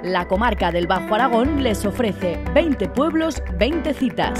La comarca del Bajo Aragón les ofrece 20 pueblos, 20 citas.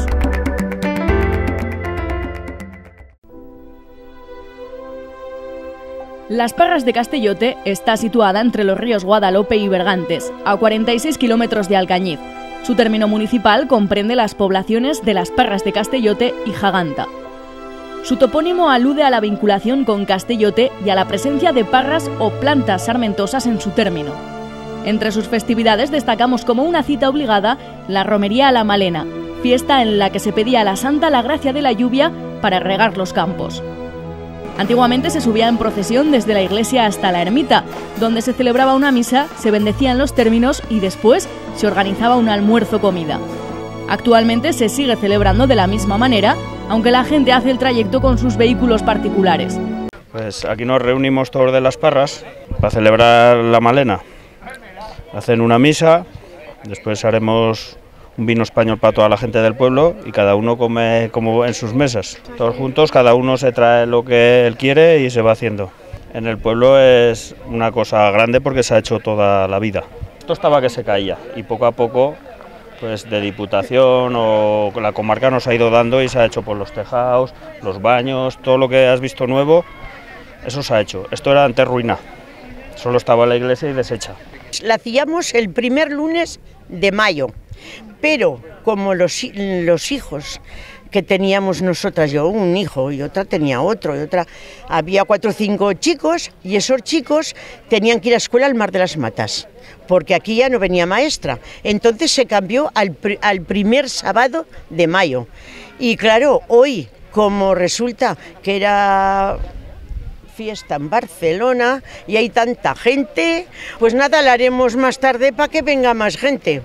Las Parras de Castellote está situada entre los ríos Guadalope y Bergantes, a 46 kilómetros de Alcañiz. Su término municipal comprende las poblaciones de Las Parras de Castellote y Jaganta. Su topónimo alude a la vinculación con Castellote y a la presencia de parras o plantas sarmentosas en su término. Entre sus festividades destacamos como una cita obligada la Romería a la Malena, fiesta en la que se pedía a la Santa la gracia de la lluvia para regar los campos. Antiguamente se subía en procesión desde la iglesia hasta la ermita, donde se celebraba una misa, se bendecían los términos y después se organizaba un almuerzo-comida. Actualmente se sigue celebrando de la misma manera, aunque la gente hace el trayecto con sus vehículos particulares. Pues aquí nos reunimos todos de Las Parras para celebrar la Malena. Hacen una misa, después haremos un vino español para toda la gente del pueblo y cada uno come como en sus mesas. Todos juntos, cada uno se trae lo que él quiere y se va haciendo. En el pueblo es una cosa grande porque se ha hecho toda la vida. Esto estaba que se caía y poco a poco, pues de Diputación o la comarca nos ha ido dando y se ha hecho por los tejados, los baños, todo lo que has visto nuevo, eso se ha hecho. Esto era antes ruina, solo estaba la iglesia y deshecha. La hacíamos el primer lunes de mayo. Pero como los hijos que teníamos nosotras, yo un hijo y otra tenía otro, y otra, había 4 o 5 chicos y esos chicos tenían que ir a escuela al Mar de las Matas, porque aquí ya no venía maestra. Entonces se cambió al primer sábado de mayo. Y claro, hoy, como resulta que era fiesta en Barcelona y hay tanta gente, pues nada, la haremos más tarde para que venga más gente.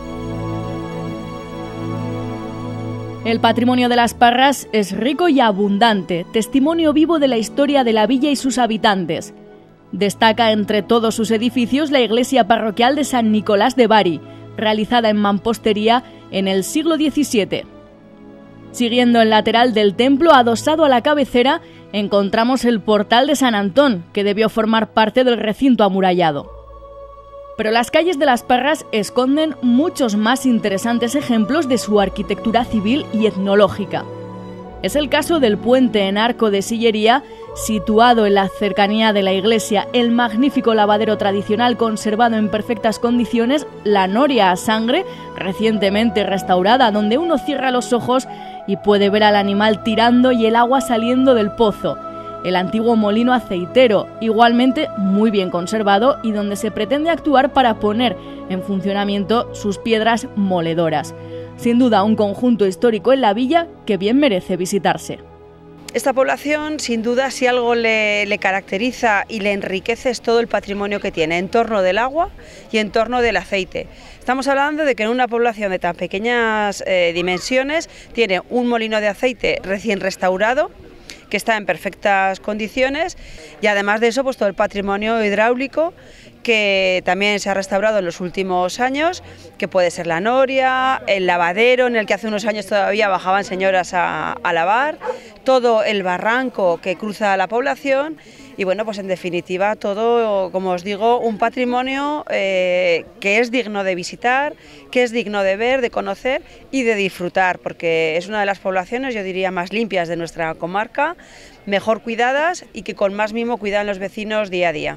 El patrimonio de Las Parras es rico y abundante, testimonio vivo de la historia de la villa y sus habitantes. Destaca entre todos sus edificios la iglesia parroquial de San Nicolás de Bari, realizada en mampostería en el siglo XVII. Siguiendo el lateral del templo, adosado a la cabecera, encontramos el portal de San Antón, que debió formar parte del recinto amurallado. Pero las calles de Las Parras esconden muchos más interesantes ejemplos de su arquitectura civil y etnológica. Es el caso del puente en arco de sillería, situado en la cercanía de la iglesia, el magnífico lavadero tradicional conservado en perfectas condiciones, la noria a sangre, recientemente restaurada, donde uno cierra los ojos y puede ver al animal tirando y el agua saliendo del pozo. El antiguo molino aceitero, igualmente muy bien conservado y donde se pretende actuar para poner en funcionamiento sus piedras moledoras. Sin duda, un conjunto histórico en la villa que bien merece visitarse. Esta población, sin duda, si algo le caracteriza y le enriquece es todo el patrimonio que tiene en torno del agua y en torno del aceite. Estamos hablando de que en una población de tan pequeñas dimensiones tiene un molino de aceite recién restaurado, que está en perfectas condiciones, y además de eso pues todo el patrimonio hidráulico que también se ha restaurado en los últimos años, que puede ser la noria, el lavadero en el que hace unos años todavía bajaban señoras a lavar, todo el barranco que cruza la población y bueno, pues en definitiva todo, como os digo, un patrimonio que es digno de visitar, que es digno de ver, de conocer y de disfrutar, porque es una de las poblaciones, yo diría, más limpias de nuestra comarca, mejor cuidadas y que con más mimo cuidan los vecinos día a día.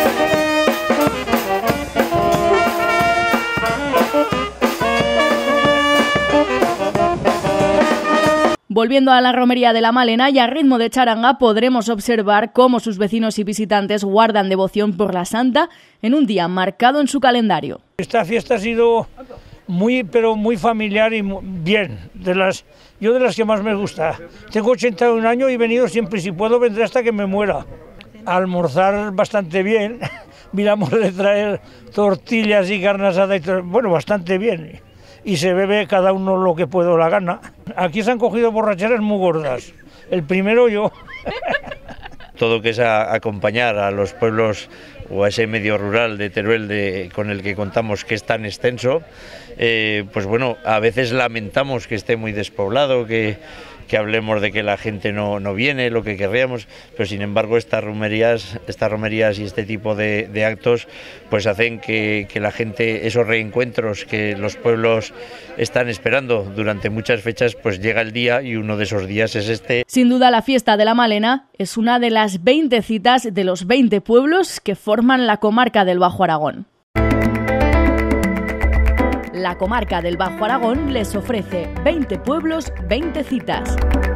Volviendo a la romería de la Malena y a ritmo de charanga podremos observar cómo sus vecinos y visitantes guardan devoción por la Santa en un día marcado en su calendario. Esta fiesta ha sido muy familiar y bien, yo de las que más me gusta. Tengo 81 años y he venido siempre y si puedo vendré hasta que me muera. A almorzar bastante bien, miramos de traer tortillas y carne asada y todo, bueno, bastante bien. Y se bebe cada uno lo que puede o la gana. Aquí se han cogido borracheras muy gordas. El primero yo. Todo lo que es acompañar a los pueblos o a ese medio rural de Teruel con el que contamos que es tan extenso, pues bueno, a veces lamentamos que esté muy despoblado, que que hablemos de que la gente no viene, lo que querríamos, pero sin embargo estas romerías y este tipo de actos pues hacen que la gente, esos reencuentros que los pueblos están esperando durante muchas fechas, pues llega el día y uno de esos días es este. Sin duda la fiesta de la Malena es una de las 20 citas de los 20 pueblos que forman la comarca del Bajo Aragón. La comarca del Bajo Aragón les ofrece 20 pueblos, 20 citas.